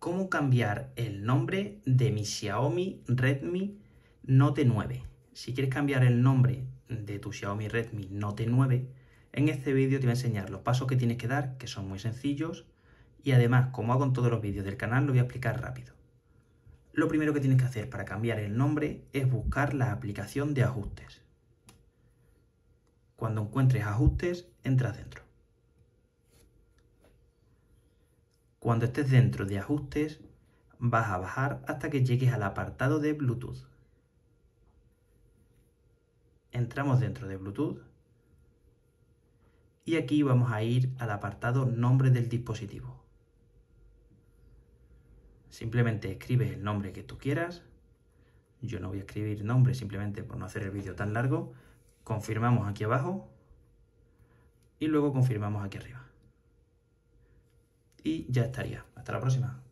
cómo cambiar el nombre de mi Xiaomi Redmi Note 9. Si quieres cambiar el nombre de tu Xiaomi Redmi Note 9, en este vídeo te voy a enseñar los pasos que tienes que dar, que son muy sencillos, y además, como hago en todos los vídeos del canal, lo voy a explicar rápido. Lo primero que tienes que hacer para cambiar el nombre es buscar la aplicación de ajustes. Cuando encuentres ajustes, entras dentro. Cuando estés dentro de ajustes, vas a bajar hasta que llegues al apartado de Bluetooth. Entramos dentro de Bluetooth y aquí vamos a ir al apartado nombre del dispositivo. Simplemente escribes el nombre que tú quieras. Yo no voy a escribir nombre simplemente por no hacer el vídeo tan largo. Confirmamos aquí abajo y luego confirmamos aquí arriba. Y ya estaría. Hasta la próxima.